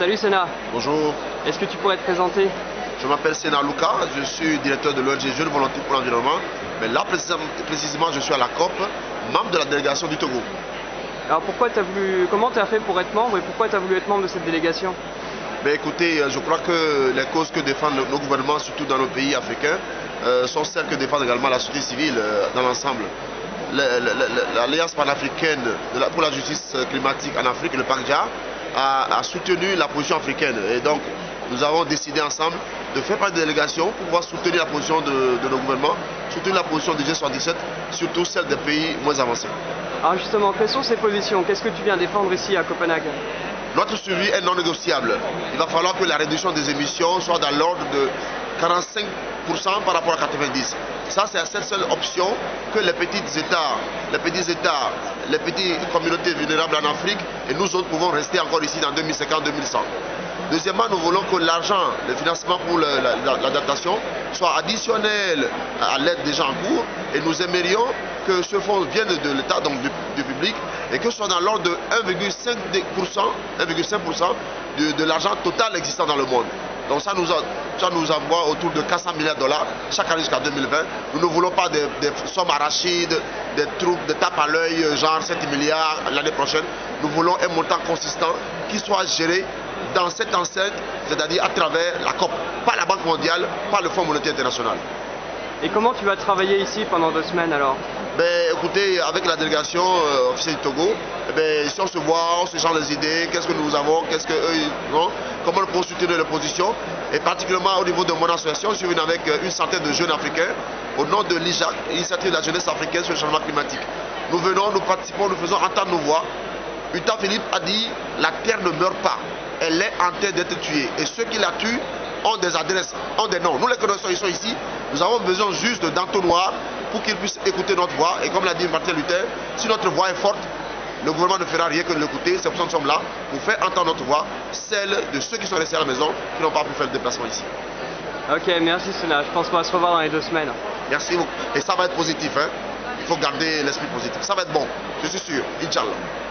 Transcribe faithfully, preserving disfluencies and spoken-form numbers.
Salut Sena, Bonjour, est-ce que tu pourrais te présenter? je m'appelle Sena Luka, je suis directeur de l'O N G Jeunes Volontaires pour l'Environnement. Mais là précisément, je suis à la C O P, membre de la délégation du Togo. Alors pourquoi t'as voulu, comment tu as fait pour être membre et pourquoi tu as voulu être membre de cette délégation? Mais écoutez, je crois que les causes que défendent nos gouvernements, surtout dans nos pays africains, euh, sont celles que défendent également la société civile euh, dans l'ensemble. L'Alliance panafricaine pour la justice climatique en Afrique, le PACJA, a, a soutenu la position africaine. Et donc, nous avons décidé ensemble de faire part de délégation pour pouvoir soutenir la position de, de nos gouvernements, soutenir la position du G soixante-dix-sept, surtout celle des pays moins avancés. Alors justement, quelles sont ces positions? Qu'est-ce que tu viens défendre ici à Copenhague? Notre suivi est non négociable. Il va falloir que la réduction des émissions soit dans l'ordre de quarante-cinq pour cent par rapport à quatre-vingt-dix. Ça, c'est cette seule option que les petits États, les petits États, les petites communautés vulnérables en Afrique et nous autres pouvons rester encore ici dans deux mille cinquante deux mille cent. Deuxièmement, nous voulons que l'argent, le financement pour l'adaptation soit additionnel à l'aide déjà en cours et nous aimerions que ce fonds vienne de l'État, donc du, du public, et que ce soit dans l'ordre de un virgule cinq pour cent de, de l'argent total existant dans le monde. Donc ça nous, a, ça nous envoie autour de quatre cents milliards de dollars chaque année jusqu'à deux mille vingt. Nous ne voulons pas des, des sommes arachides, des troupes, des tapes à l'œil, genre sept milliards l'année prochaine. Nous voulons un montant consistant qui soit géré dans cette enceinte, c'est-à-dire à travers la C O P, pas la Banque mondiale, pas le Fonds monétaire international. Et comment tu vas travailler ici pendant deux semaines alors? Ben, écoutez, avec la délégation euh, officielle du Togo, eh ben, si on se voit, on se change les idées, qu'est-ce que nous avons, qu'est-ce que eux, non, comment nous pouvons soutenir les positions. Et particulièrement au niveau de mon association, je suis venu avec une centaine de jeunes africains au nom de l'I J A C, l'initiative de la jeunesse africaine sur le changement climatique. Nous venons, nous participons, nous faisons entendre nos voix. Uta Philippe a dit la terre ne meurt pas, elle est en train d'être tuée. Et ceux qui la tuent ont des adresses, ont des noms. Nous les connaissons, ils sont ici. Nous avons besoin juste d'entonnoirs pour qu'ils puissent écouter notre voix. Et comme l'a dit Martin Luther, si notre voix est forte, le gouvernement ne fera rien que de l'écouter. C'est pour ça que nous sommes là, pour faire entendre notre voix, celle de ceux qui sont restés à la maison, qui n'ont pas pu faire le déplacement ici. Ok, merci Sena. Je pense qu'on va se revoir dans les deux semaines. Merci beaucoup. Et ça va être positif. Hein. Il faut garder l'esprit positif. Ça va être bon, je suis sûr. Inch'Allah.